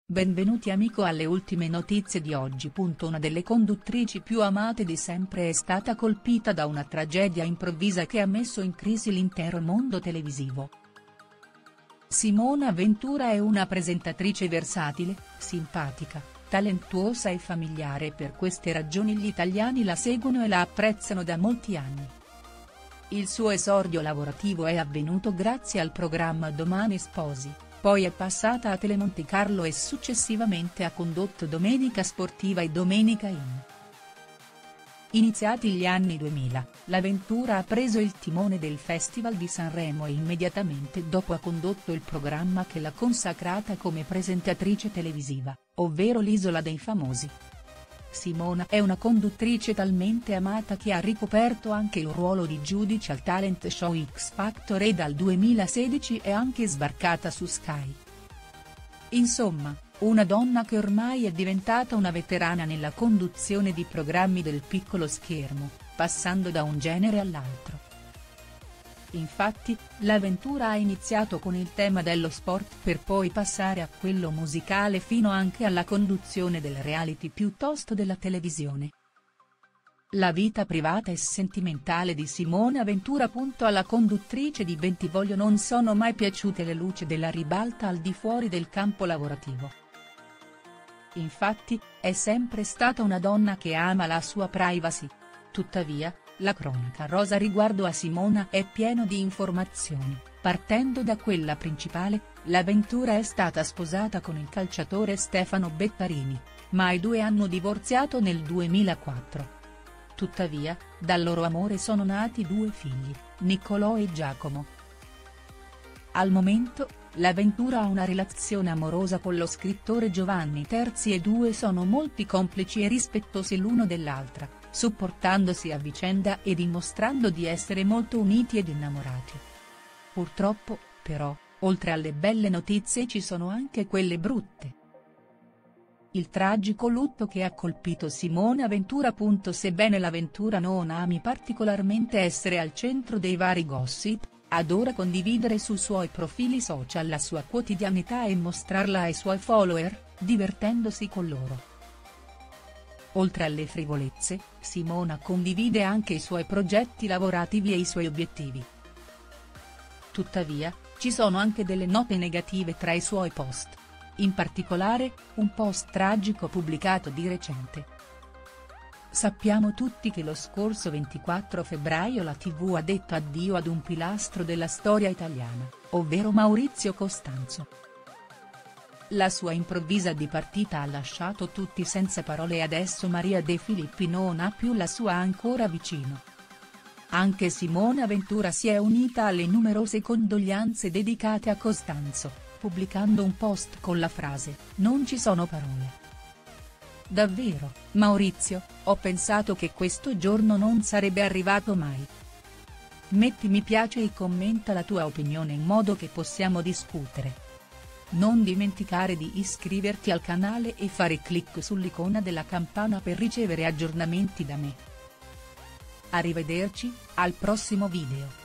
Benvenuti amico alle ultime notizie di oggi. Una delle conduttrici più amate di sempre è stata colpita da una tragedia improvvisa che ha messo in crisi l'intero mondo televisivo. Simona Ventura è una presentatrice versatile, simpatica, talentuosa e familiare e per queste ragioni gli italiani la seguono e la apprezzano da molti anni. Il suo esordio lavorativo è avvenuto grazie al programma Domani Sposi. Poi è passata a Telemonte Carlo e successivamente ha condotto Domenica Sportiva e Domenica In. Iniziati gli anni 2000, la Ventura ha preso il timone del Festival di Sanremo e immediatamente dopo ha condotto il programma che l'ha consacrata come presentatrice televisiva, ovvero l'Isola dei Famosi. Simona è una conduttrice talmente amata che ha ricoperto anche il ruolo di giudice al talent show X Factor e dal 2016 è anche sbarcata su Sky. Insomma, una donna che ormai è diventata una veterana nella conduzione di programmi del piccolo schermo, passando da un genere all'altro. Infatti, la Ventura ha iniziato con il tema dello sport per poi passare a quello musicale fino anche alla conduzione del reality piuttosto della televisione. La vita privata e sentimentale di Simona Ventura. Alla conduttrice di Bentivoglio non sono mai piaciute le luci della ribalta al di fuori del campo lavorativo. Infatti, è sempre stata una donna che ama la sua privacy. Tuttavia, la cronaca rosa riguardo a Simona è pieno di informazioni, partendo da quella principale: la Ventura è stata sposata con il calciatore Stefano Bettarini, ma i due hanno divorziato nel 2004. Tuttavia, dal loro amore sono nati due figli, Niccolò e Giacomo. Al momento, la Ventura ha una relazione amorosa con lo scrittore Giovanni Terzi e due sono molto complici e rispettosi l'uno dell'altra, supportandosi a vicenda e dimostrando di essere molto uniti ed innamorati. Purtroppo, però, oltre alle belle notizie ci sono anche quelle brutte. Il tragico lutto che ha colpito Simona Ventura. Sebbene la Ventura non ami particolarmente essere al centro dei vari gossip, adora condividere sui suoi profili social la sua quotidianità e mostrarla ai suoi follower, divertendosi con loro. Oltre alle frivolezze, Simona condivide anche i suoi progetti lavorativi e i suoi obiettivi. Tuttavia, ci sono anche delle note negative tra i suoi post. In particolare, un post tragico pubblicato di recente. Sappiamo tutti che lo scorso 24 febbraio la TV ha detto addio ad un pilastro della storia italiana, ovvero Maurizio Costanzo. La sua improvvisa dipartita ha lasciato tutti senza parole e adesso Maria De Filippi non ha più la sua ancora vicino. Anche Simona Ventura si è unita alle numerose condoglianze dedicate a Costanzo, pubblicando un post con la frase "Non ci sono parole". Davvero, Maurizio, ho pensato che questo giorno non sarebbe arrivato mai. Metti mi piace e commenta la tua opinione in modo che possiamo discutere. Non dimenticare di iscriverti al canale e fare clic sull'icona della campana per ricevere aggiornamenti da me. Arrivederci, al prossimo video.